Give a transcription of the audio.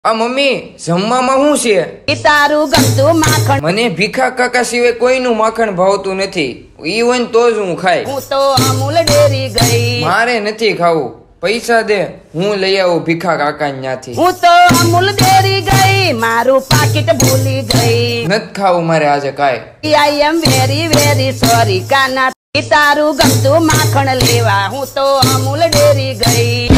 આ મમ્મી જમવામાં શું છે? તારું ગમતું માખણ. મને ભીખા કાકા સિવાય કોઈનું માખણ ભાવતું નથી. ઈ હોય તો જ હું ખાય. હું તો અમૂલ ડેરી ગઈ. મારે નથી ખાવું. પૈસા દે, હું લઈ આવું ભીખા કાકા ત્યાંથી. હું તો અમૂલ ડેરી ગઈ, મારું પાકીટ ભૂલી ગઈ. નથી ખાવું મારે આજે કાંઈ. I am very very sorry Kana. તારું ગમતું માખણ લેવા હું તો અમૂલ ડેરી ગઈ.